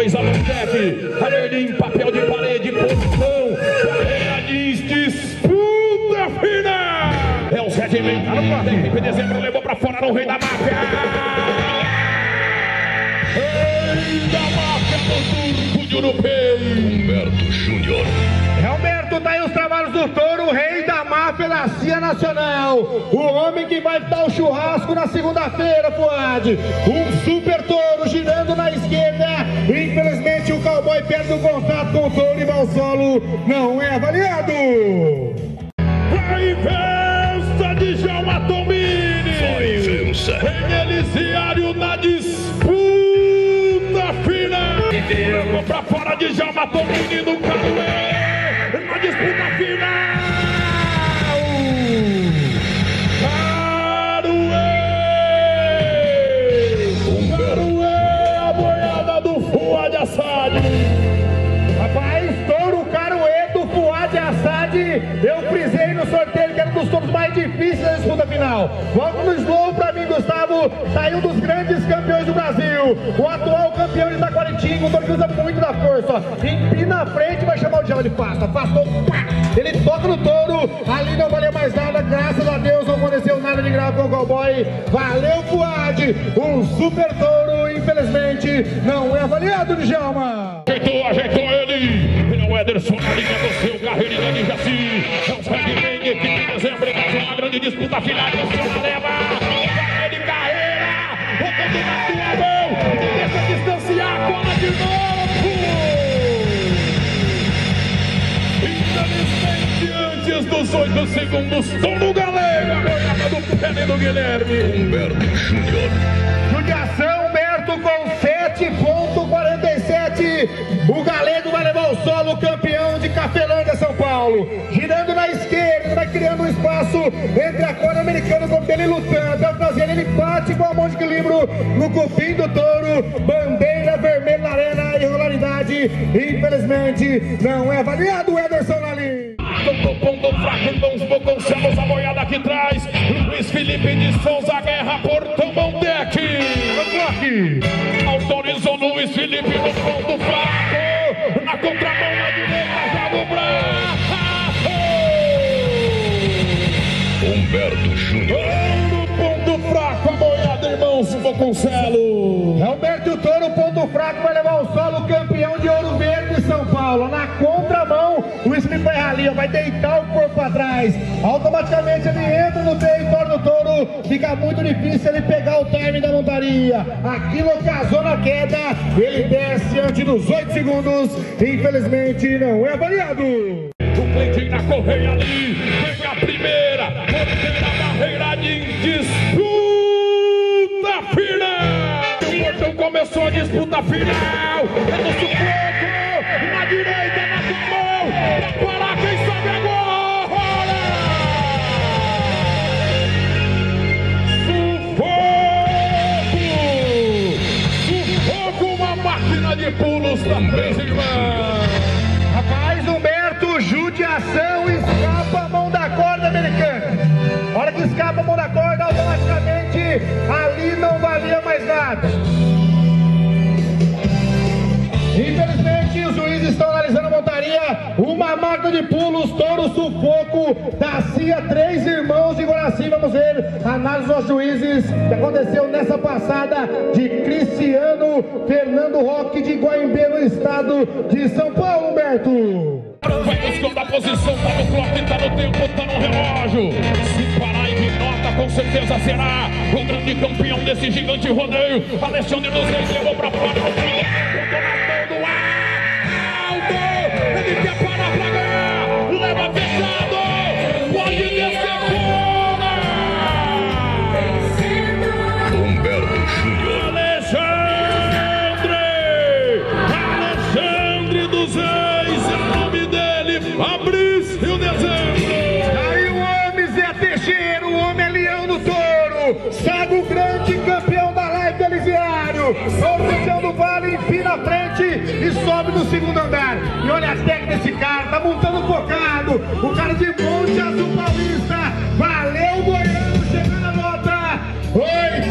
vez a Montec. A Merlin, papel de parede, posição. Correia diz disputa final. É o 7 e meio. Equipe de dezembro levou pra fora no Rei da Máfia. Rei da Máfia do Turco de Urupê. Humberto Júnior. Humberto, tá aí os trabalhos do touro, o Rei da Máfia da CIA Nacional. O homem que vai dar o churrasco na segunda-feira, Fuad. Um super touro girando na esquerda. Infelizmente o cowboy perde o contato com o touro e vai ao solo. Não é avaliado. Vai vença de Djalma Tombini. Vai vença. Em Elisiário na disputa final. Levou pra fora de Djalma Tombini no Carué. Na disputa final. Carué, a boiada do Fuad Assad. Rapaz, touro Carué do Fuad Assad. Eu frisei no sorteio que era um dos touros mais difíceis da disputa final. Vamos no slow pra mim, Gustavo. Tá aí um dos grandes campeões do Brasil. O atual campeão de Taquaritinga. O touro que usa muito da força, ó. Empina a frente e vai chamar o Djalma de pasto. Afastou, pá! Ele toca no touro. Ali não valeu mais nada. Graças a Deus não aconteceu nada de grave com o cowboy. Valeu, Fuad. Um super touro, infelizmente, não é avaliado, Djalma. Ajeitou ele. Ele é o Ederson na linha do seu carreirinha de Jaci. É o Segment, equipe de dezembro. Mais uma grande disputa final. Você leva. Vai de carreira. Botando na tua mão. Deixa distanciar. Cola de novo. Infelizmente, antes dos 8 segundos, Touro Galego. A boiada do pé do Guilherme. Humberto Júnior. Judiação, Humberto com 7,47. O Galego vai levar o solo, campeão de Cafelândia, São Paulo. Girando na esquerda, vai criando um espaço entre a corda americana e o dele lutando. Até trazer ele empate com a mão de equilíbrio no cupim do touro. Bandeira vermelha na arena, irregularidade. Infelizmente, não é avaliado o Ederson na linha. No ponto fraco, Dons Boconcelos, a boiada aqui traz. Luiz Felipe de Souza, Guerra, Portão Montec. Autorizou Luiz Felipe no ponto fraco. Na contramão, na direita, joga o braço. Humberto Júnior. No ponto fraco, a boiada, irmãos Boconcelos. Humberto e o touro, ponto fraco, vai levar o solo, campeão de Ouro Verde, São Paulo. Na contramão, o Smith vai ali, vai deitar o corpo atrás. Automaticamente ele entra no território do touro. Fica muito difícil ele pegar o time da montaria. Aquilo ocasiona a queda. Ele desce antes dos 8 segundos. Infelizmente não é avaliado. O Cleitinho na correia ali. Vem a primeira. Terceira barreira de disputa final. O Portão começou a disputa final. É no sufoco. Na direita, na tua mão. Pra parar quem sabe agora. Máquina de pulos da três irmãs. Rapaz, Humberto, judiação, escapa a mão da corda americana. A hora que escapa a mão da corda, automaticamente ali não valia mais nada. Infelizmente, os juízes estão analisando a montaria. Uma máquina de pulos, touro sufoco da CIA, três irmãos de Guaraci. Vamos ver a análise dos juízes que aconteceu nessa passada de Cristiano Fernando Roque de Guaimbê, no estado de São Paulo, Humberto. Vai buscando a posição, tá no clock, tá no tempo, tá no relógio. Se parar e vir nota, com certeza será o grande campeão desse gigante rodeio. Alexandre dos Reis levou pra fora. Do alto, ele quer parar pra ganhar, leva fechado, pode descer fora. Humberto Júnior. Alexandre dos Reis, é o nome dele, Fabrício Dezembro. Aí o homem Zé Teixeira, o homem é leão no touro, sabe o grande campeão da live Elisiário. Campeão do Vale, empina a frente e sobe no segundo andar. E olha a técnica desse cara, tá montando focado. O cara de Monte Azul Paulista. Valeu, Goiano, chegando a nota 8.